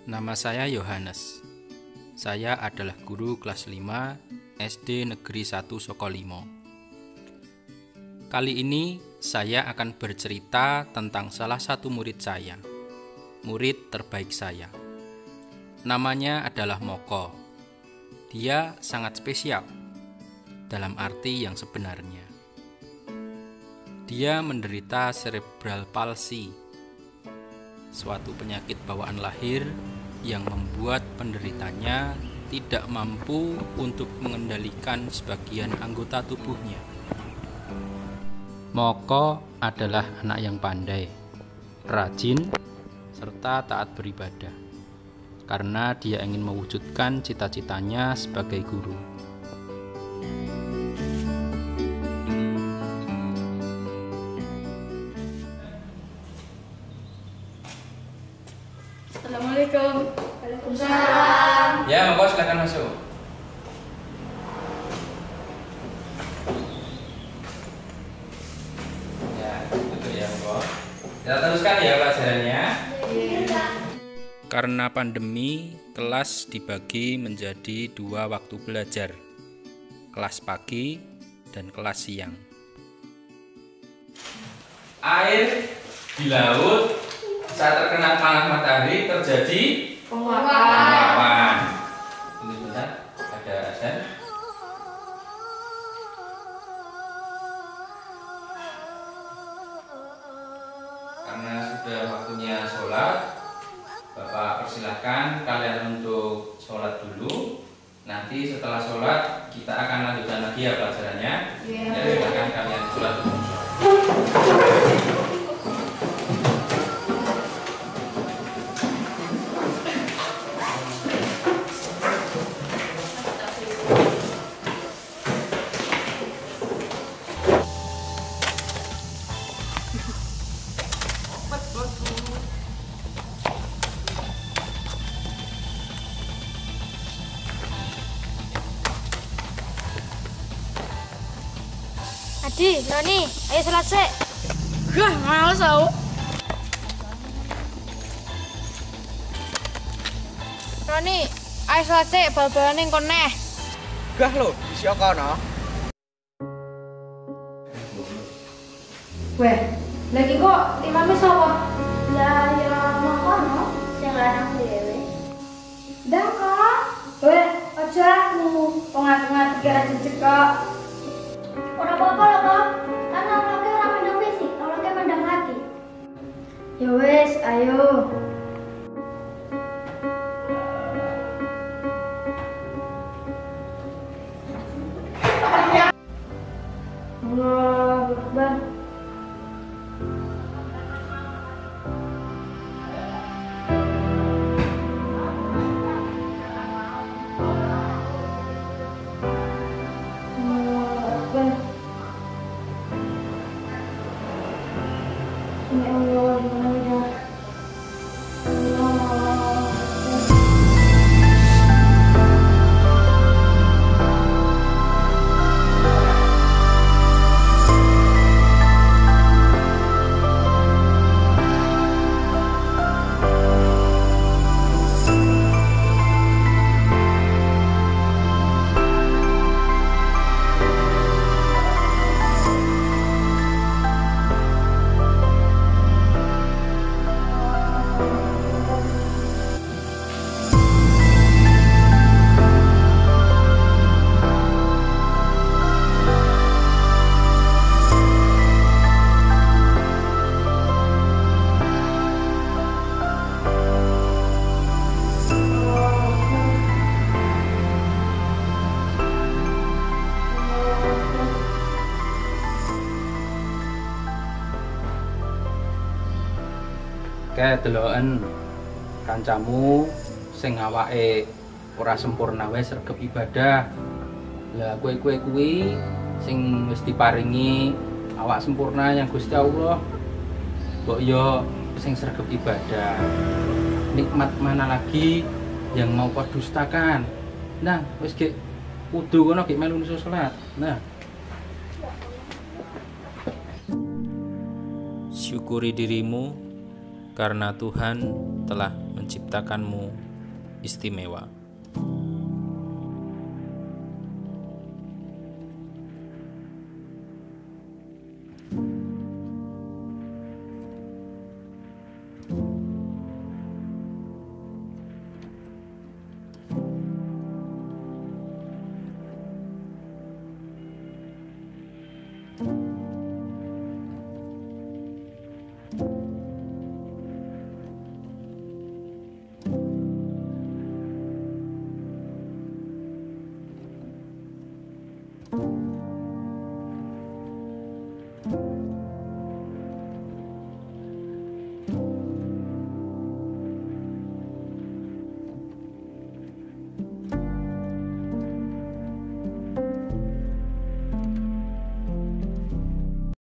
Nama saya Yohanes. Saya adalah guru kelas 5 SD Negeri 1 Sokolimo. Kali ini saya akan bercerita tentang salah satu murid saya, murid terbaik saya. Namanya adalah Moko. Dia sangat spesial dalam arti yang sebenarnya. Dia menderita cerebral palsy, suatu penyakit bawaan lahir yang membuat penderitanya tidak mampu untuk mengendalikan sebagian anggota tubuhnya. Moko adalah anak yang pandai, rajin, serta taat beribadah, karena dia ingin mewujudkan cita-citanya sebagai guru. Assalamualaikum. Waalaikumsalam. Ya, Moko silakan masuk. Ya, betul ya, Moko. Kita teruskan ya pelajarannya. Karena pandemi, kelas dibagi menjadi 2 waktu belajar, kelas pagi dan kelas siang. Air di laut saat terkena panas matahari terjadi penguapan. Ini benar, ada azan. Karena sudah waktunya sholat, Bapak persilahkan kalian untuk sholat dulu. Nanti setelah sholat kita akan lanjutkan lagi ya pelajarannya. Ya, silakan kalian sholat dulu. Adi, Noni, ayo sholat sik. Gah, males aku. Noni, ayo sholat sik, bal-balan ning koneh. Gah lho, isi kono. Weh, lagi kok imamnya sapa? Lah ya makono sing lanang dhewe. Ndang kok. Weh, aja aku. Wong ngatur-ngatur kira jejeg kok. Ora apa-apa lho, Kak. Kan awake ora mandang fisik, awake mandang hati. Ya wes, ayo. Allahu Akbar. Allahu Akbar. Ya Allah, ya Allah. Kayak deloken kancamu sing awake ora sempurna wis sregep ibadah. Lah kowe kuwi sing wis diparingi awak sempurna yang Gusti Allah. Mbok yo sing sregep ibadah. Nikmat mana lagi yang mau kau dustakan? Nah, wis ge kudu kono ge melu nusu salat. Nah. Syukuri dirimu karena Tuhan telah menciptakanmu istimewa.